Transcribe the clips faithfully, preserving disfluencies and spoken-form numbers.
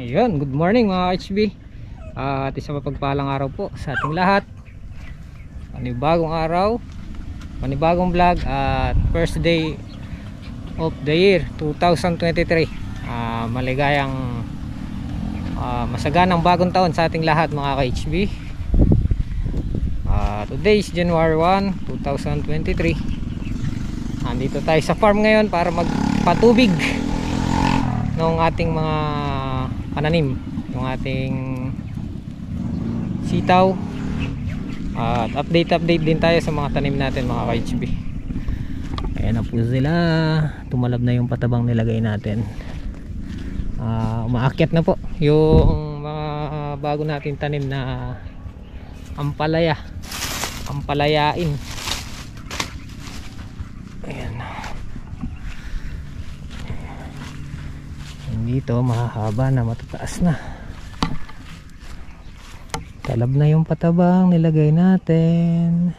Ayun, good morning mga H B. uh, At isang mapagpalang araw po sa ating lahat. Panibagong araw, panibagong vlog at first day of the year two thousand twenty-three. uh, Maligayang uh, masaganang bagong taon sa ating lahat mga ka-H B. uh, Today is January first, two thousand twenty-three. Nandito tayo sa farm ngayon para magpatubig ng ating mga pananim, yung ating sitaw, at uh, update update din tayo sa mga tanim natin mga ka-H B. Ayan na po sila, tumalab na yung patabang nilagay natin. uh, umaakyat na po yung mga bago natin tanim na ampalaya, ampalayain. Ayan, dito mahahaba na, matataas na. Talab na yung patabang nilagay natin.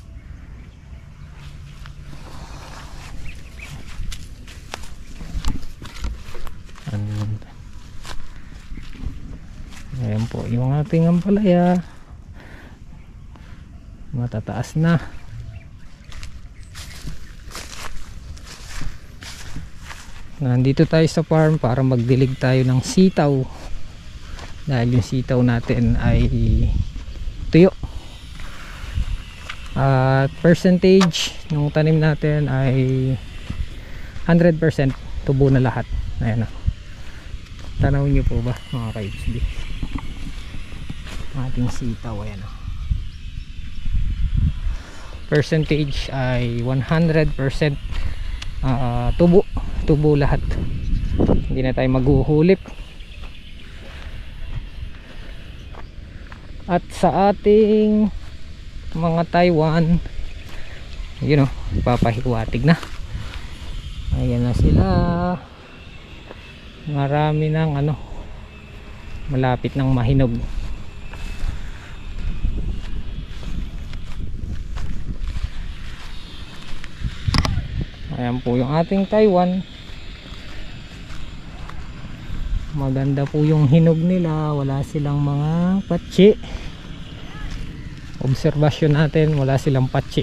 Ayan po yung ating ampalaya, matataas na. Nandito tayo sa farm para magdilig tayo ng sitaw, dahil yung sitaw natin ay tuyo. At percentage ng tanim natin ay one hundred percent tubo na lahat. Ayan o, tanawin nyo po ba mga ka-H B ating sitaw? Ayan o, percentage ay one hundred percent uh, tubo tubo lahat. Hindi na tayo maghuhulip. At sa ating mga Taiwan, yun o, papahiwatig na. Ayan na sila, marami ng ano, malapit ng mahinog. Ayan po yung ating Taiwan. Maganda po yung hinog nila, wala silang mga patsi. Obserbasyon natin, wala silang patsi.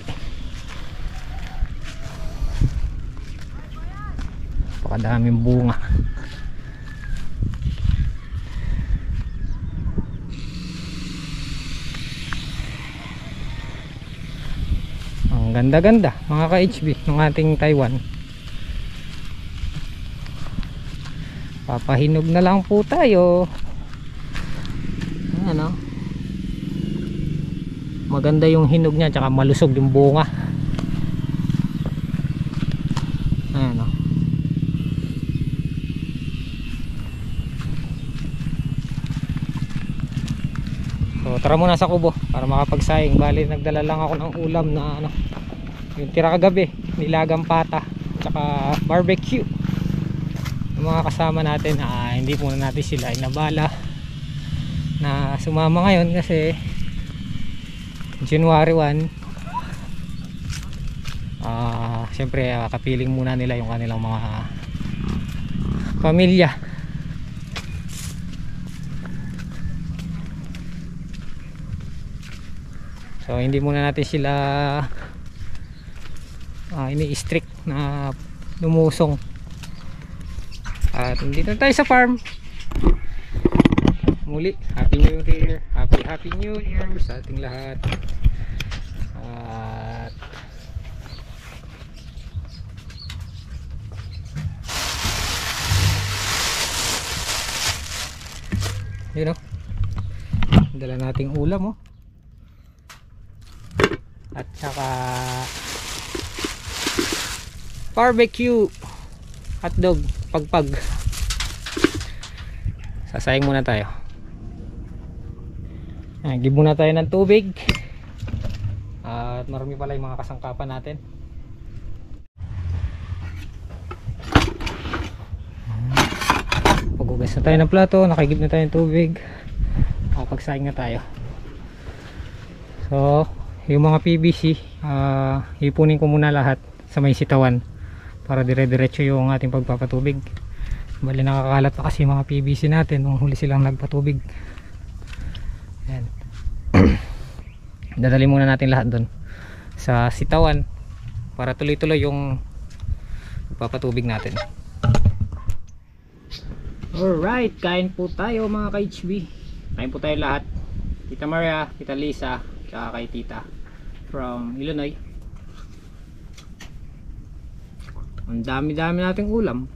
Napakadaming bunga. Ang ganda-ganda mga ka-H B ng ating Taiwan. Papahinog na lang po tayo. Ano, maganda yung hinog niya, tsaka malusog yung bunga. Ano, so tara muna sa kubo para makapagsaing. Bali nagdala lang ako ng ulam na ano, yung tira kagabi, nilagang pata tsaka barbecue. Yung mga kasama natin, ah, hindi muna natin sila inabala na sumama ngayon kasi January first. ah, Siyempre uh, kapiling muna nila yung kanilang mga pamilya. So hindi muna natin sila uh, ini-strict na lumusong. At dito tayo sa farm. Muli, Happy New Year, Happy Happy New Year sa ating lahat. At yun o, dala nating ulam o, at saka barbecue hotdog pagpag. Sasayang muna tayo. Ayan, give muna tayo ng tubig. At marami pala yung mga kasangkapan natin. Pag-ugas na tayo ng plato, nakagib na tayo ng tubig, pagsayang na tayo. So yung mga P V C, uh, ipunin ko muna lahat sa may sitawan para dire-diretso yung ating pagpapatubig. Bali nakakalat pa kasi mga P V C natin nung huli silang nagpatubig. Ayan. Dadali muna natin lahat doon sa sitawan para tuloy-tuloy yung papatubig natin. Alright, kain po tayo mga ka-H B. Kain po tayo lahat. Tita Maria, Tita Lisa, tsaka kay Tita from Illinois. Ang dami-dami nating ulam.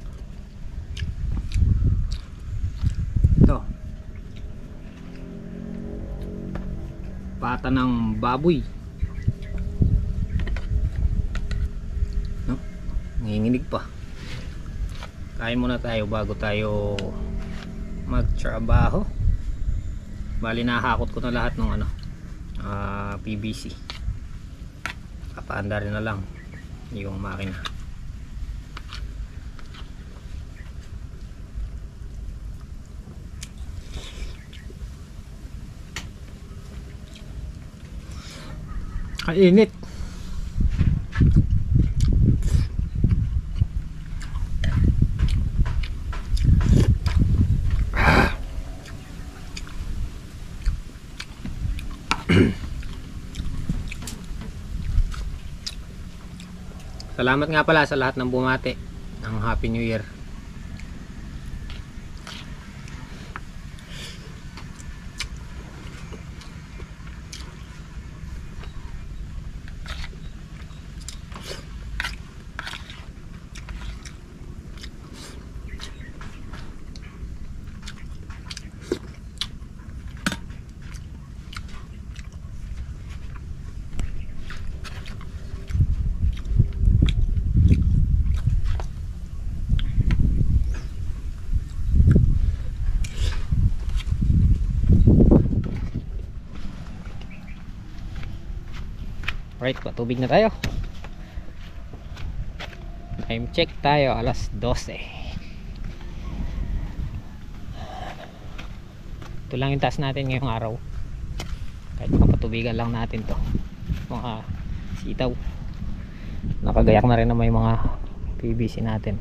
Ito, pata ng baboy, no? Nanginginig pa. Kain muna tayo bago tayo magtrabaho. Bali nahakot ko na lahat ng ano, uh, P V C. Kapaanda rin na lang yung makina. Kainit. Salamat nga pala sa lahat ng bumati ng Happy New Year. Right, patubig na tayo. Time check tayo, alas dose. Ito lang yung task natin ngayong araw. Kahit makapatubigan lang natin to, mga sitaw. Nakagayak na rin na may mga P V C natin.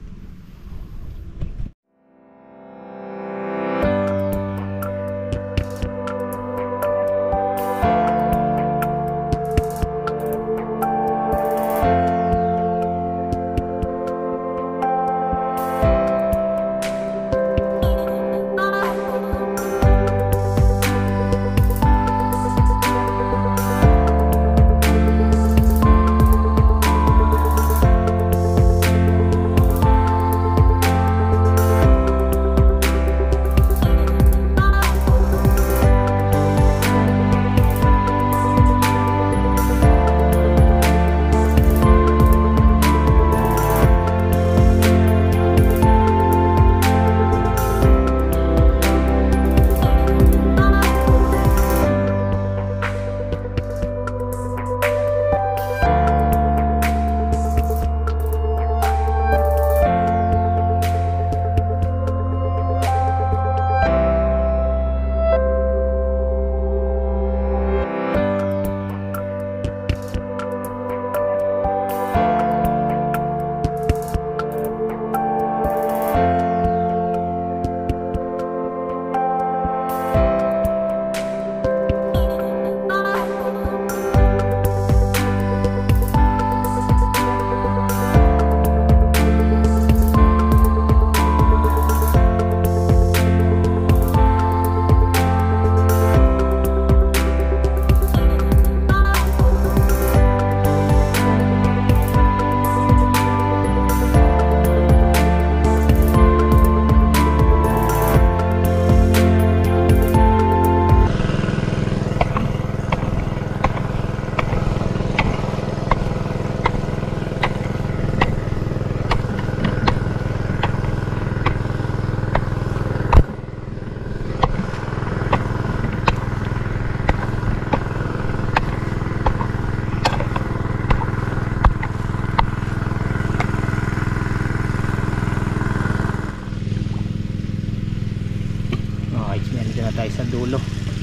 tayo sa dulo.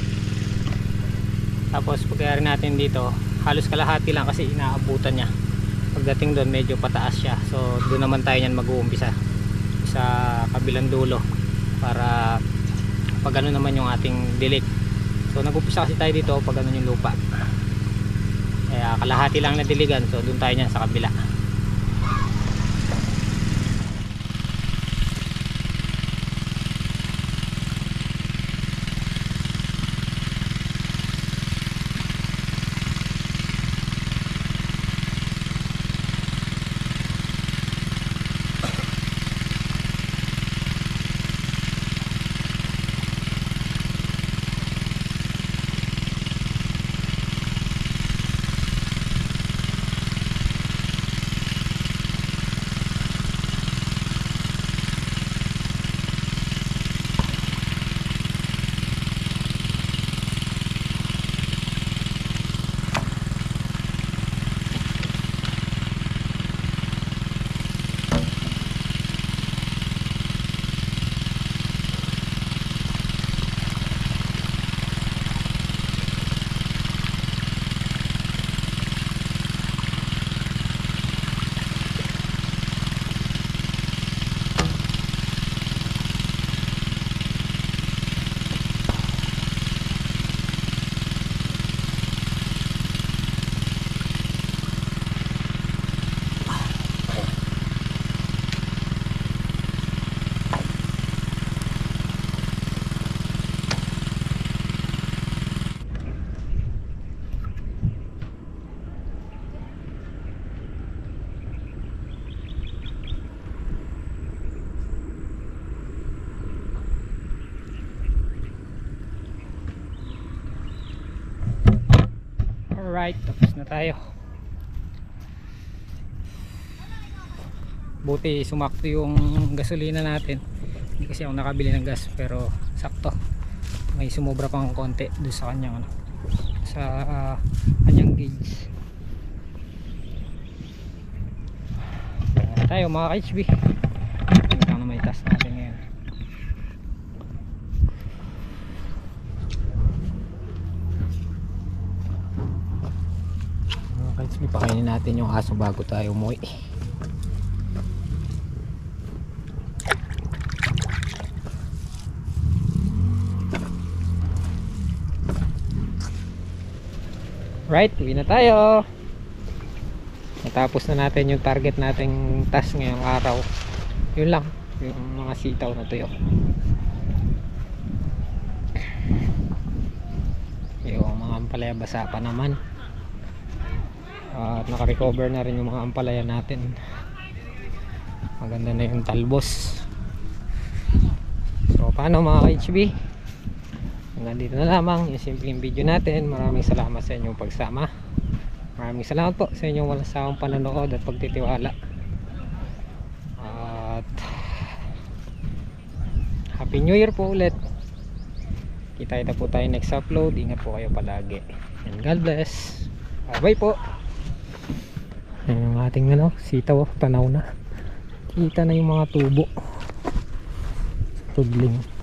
Tapos pagkayari natin dito, halos kalahati lang kasi inaabutan niya. Pagdating doon medyo pataas siya, so doon naman tayo niyan mag-uumpisa. sa kabilang dulo para pag ano naman yung ating delete. So nag-umpisa kasi tayo dito pag ano yung lupa, kaya kalahati lang na diligan, so doon tayo niyan sa kabila. Alright, tapos na tayo. Buti sumakto yung gasolina natin. Hindi kasi ako nakabili ng gas, pero sakto. May sumobra pang konti doon sa kanyang ano, sa uh, kanyang gauge. Ayan tayo mga H B. Ito na may task natin ngayon. Pakainin natin yung aso bago tayo umuwi. Right, uwi na tayo. Natapos na natin yung target nating task ngayong araw. Yun lang, yung mga sitaw na tuyo. Yung mga ampalaya basa pa naman. At naka-recover na rin yung mga ampalaya natin. Maganda na yung talbos. So paano mga K H B? Hanggang dito na lamang yung simpleng video natin. Maraming salamat sa inyong pagsama. Maraming salamat po sa inyong walang sawang panonood at pagtitiwala. At Happy New Year po ulit. Kita-kita po tayo next upload. Ingat po kayo palagi. And God bless. Bye bye po. Ayan yung ating ano, sitaw, tanaw na. Kita na yung mga tubo. Tudling.